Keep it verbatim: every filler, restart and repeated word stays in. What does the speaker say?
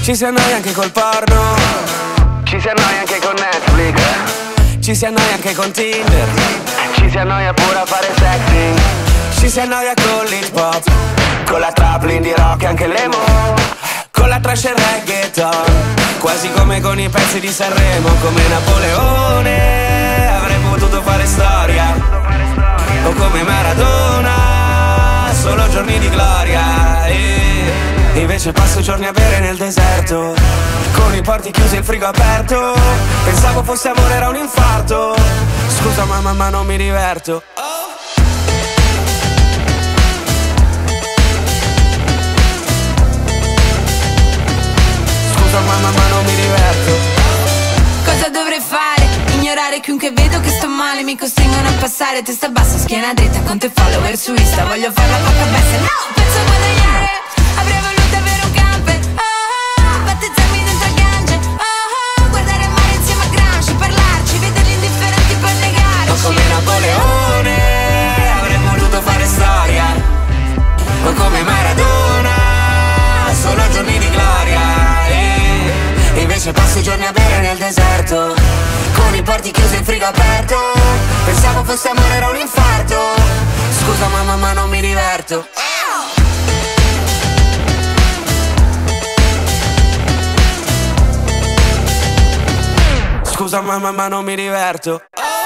Ci si annoia anche col porno, Ci si annoia anche con Netflix, ci si annoia anche con Tinder, ci si annoia pure a fare sexting, ci si annoia con l'hip hop, con la trap, l'indie rock e anche l'emo, con la trash e il reggaeton, quasi come con i pezzi di Sanremo. Come Napoleone avrei potuto fare storia, o come Maradona, solo giorni di gloria. E invece passo giorni a bere nel deserto, con i porti chiusi e il frigo aperto. Pensavo fosse amore, era un infarto. Scusa mamma ma non mi diverto. Scusa mamma ma non mi diverto. Cosa dovrei fare? Ignorare chiunque vedo che sto male. Mi costringono a passare testa bassa, schiena dritta, con te follower su Insta. Voglio fare la poca bestia, no! Penso a guadagnare. Avrei voluto avere un camper, oh, oh, battezzarmi dentro il Gange, oh, oh, guardare il mare insieme a Gramsci, parlarci, vedere gli indifferenti poi negare. O come Napoleone avrei voluto fare storia, o come Maradona, solo giorni di gloria. E invece passo i giorni a bere nel deserto, con i porti chiusi e il frigo aperto. Pensavo fosse amore, era un infarto. Scusa mamma ma non mi diverto. Scusa mamma ma non mi diverto.